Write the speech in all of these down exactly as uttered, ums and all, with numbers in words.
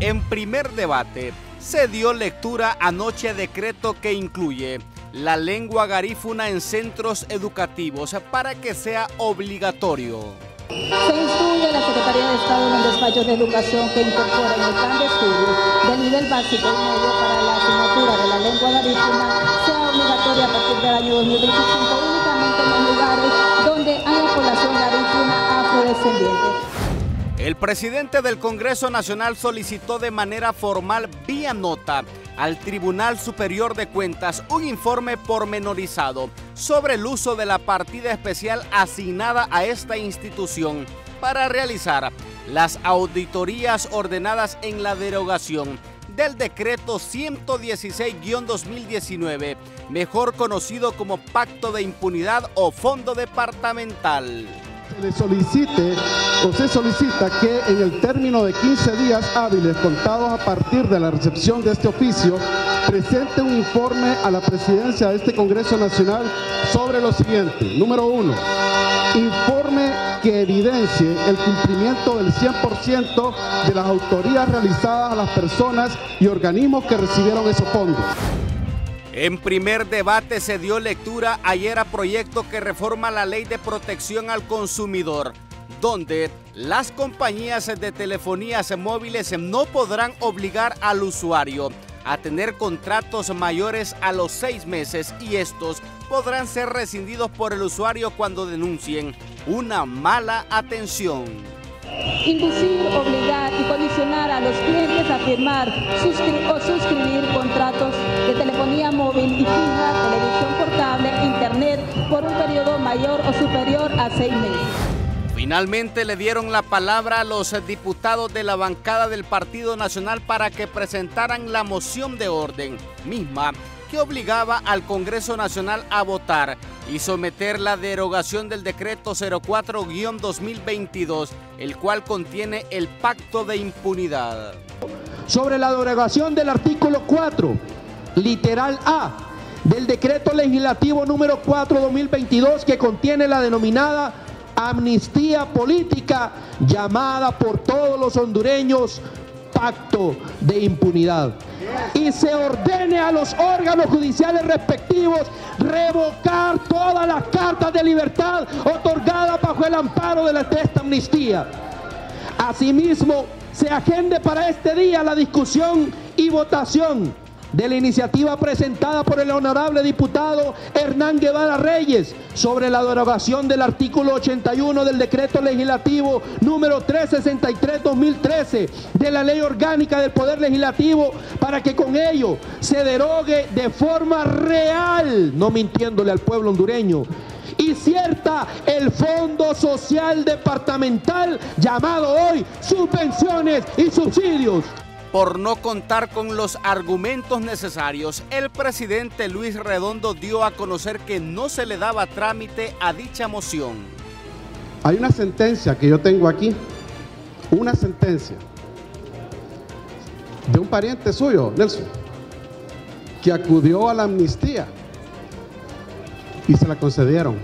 En primer debate, se dio lectura anoche a decreto que incluye la lengua garífuna en centros educativos para que sea obligatorio. Se instruye a la Secretaría de Estado en el despacho de Educación que incorpora en el plan de estudios del nivel básico y medio para la asignatura de la lengua garífuna sea obligatoria a partir del año dos mil veinticinco únicamente en los lugares donde haya población garífuna afrodescendiente. El presidente del Congreso Nacional solicitó de manera formal vía nota al Tribunal Superior de Cuentas un informe pormenorizado sobre el uso de la partida especial asignada a esta institución para realizar las auditorías ordenadas en la derogación del decreto ciento dieciséis guión dos mil diecinueve, mejor conocido como Pacto de Impunidad o Fondo Departamental. Se le solicite o se solicita que en el término de quince días hábiles contados a partir de la recepción de este oficio presente un informe a la presidencia de este Congreso Nacional sobre lo siguiente. Número uno, informe que evidencie el cumplimiento del cien por ciento de las autorías realizadas a las personas y organismos que recibieron esos fondos. En primer debate se dio lectura ayer a proyecto que reforma la Ley de Protección al Consumidor, donde las compañías de telefonías móviles no podrán obligar al usuario a tener contratos mayores a los seis meses y estos podrán ser rescindidos por el usuario cuando denuncien una mala atención. Inducir, obligar y condicionar a los clientes a firmar suscri o suscribir contratos de telefonía móvil y fija, televisión portable, internet por un periodo mayor o superior a seis meses. Finalmente le dieron la palabra a los diputados de la bancada del Partido Nacional para que presentaran la moción de orden misma que obligaba al Congreso Nacional a votar y someter la derogación del decreto cero cuatro guión dos mil veintidós, el cual contiene el Pacto de Impunidad. Sobre la derogación del artículo cuatro, literal A, del decreto legislativo número cuatro dos mil veintidós que contiene la denominada amnistía política llamada por todos los hondureños Pacto de Impunidad. Y se ordene a los órganos judiciales respectivos revocar todas las cartas de libertad otorgadas bajo el amparo de, la, de esta amnistía. Asimismo, se agende para este día la discusión y votación de la iniciativa presentada por el honorable diputado Hernán Guevara Reyes sobre la derogación del artículo ochenta y uno del decreto legislativo número trescientos sesenta y tres guión dos mil trece de la Ley Orgánica del Poder Legislativo para que con ello se derogue de forma real, no mintiéndole al pueblo hondureño, y cierta el Fondo Social Departamental llamado hoy subvenciones y subsidios. Por no contar con los argumentos necesarios, el presidente Luis Redondo dio a conocer que no se le daba trámite a dicha moción. Hay una sentencia que yo tengo aquí, una sentencia de un pariente suyo, Nelson, que acudió a la amnistía y se la concedieron.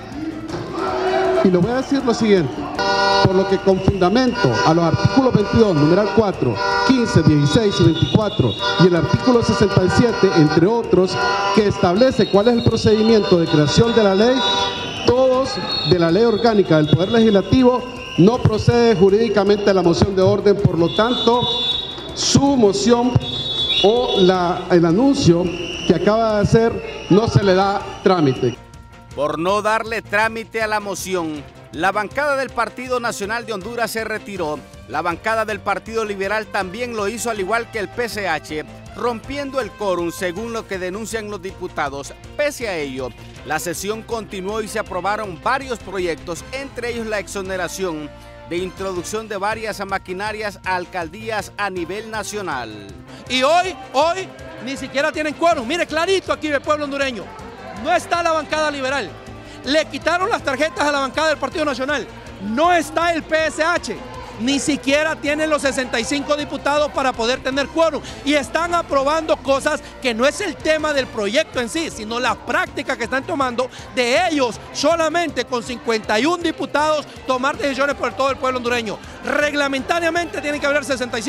Y le voy a decir lo siguiente, por lo que con fundamento a los artículos veintidós, numeral cuatro, quince, dieciséis y veinticuatro y el artículo sesenta y siete, entre otros, que establece cuál es el procedimiento de creación de la ley, todos de la Ley Orgánica del Poder Legislativo, no procede jurídicamente la moción de orden, por lo tanto, su moción o la, el anuncio que acaba de hacer no se le da trámite. Por no darle trámite a la moción, la bancada del Partido Nacional de Honduras se retiró. La bancada del Partido Liberal también lo hizo, al igual que el P C H, rompiendo el quórum según lo que denuncian los diputados. Pese a ello, la sesión continuó y se aprobaron varios proyectos, entre ellos la exoneración de introducción de varias maquinarias a alcaldías a nivel nacional. Y hoy, hoy, ni siquiera tienen quórum. Mire, clarito aquí el pueblo hondureño. No está la bancada liberal. Le quitaron las tarjetas a la bancada del Partido Nacional. No está el P S H. Ni siquiera tienen los sesenta y cinco diputados para poder tener quórum. Y están aprobando cosas que no es el tema del proyecto en sí, sino la práctica que están tomando de ellos solamente con cincuenta y uno diputados tomar decisiones por todo el pueblo hondureño. Reglamentariamente tienen que haber sesenta y cinco.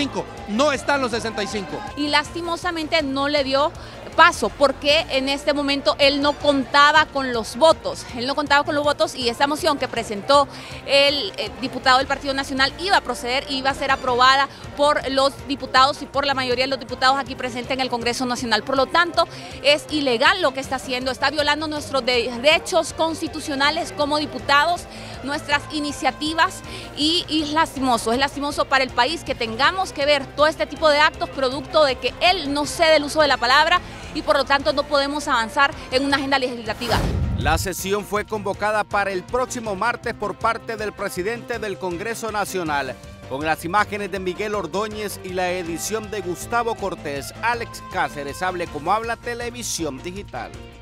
no está en los sesenta y cinco. Y lastimosamente no le dio paso porque en este momento él no contaba con los votos, él no contaba con los votos y esta moción que presentó el eh, diputado del Partido Nacional iba a proceder, iba a ser aprobada por los diputados y por la mayoría de los diputados aquí presentes en el Congreso Nacional. Por lo tanto, es ilegal lo que está haciendo, está violando nuestros derechos constitucionales como diputados, nuestras iniciativas y, y es lastimoso, es lastimoso para el país que tengamos que ver todo este tipo de actos producto de que él no cede el uso de la palabra y por lo tanto no podemos avanzar en una agenda legislativa. La sesión fue convocada para el próximo martes por parte del presidente del Congreso Nacional, con las imágenes de Miguel Ordóñez y la edición de Gustavo Cortés. Alex Cáceres, Hable como Habla, Televisión Digital.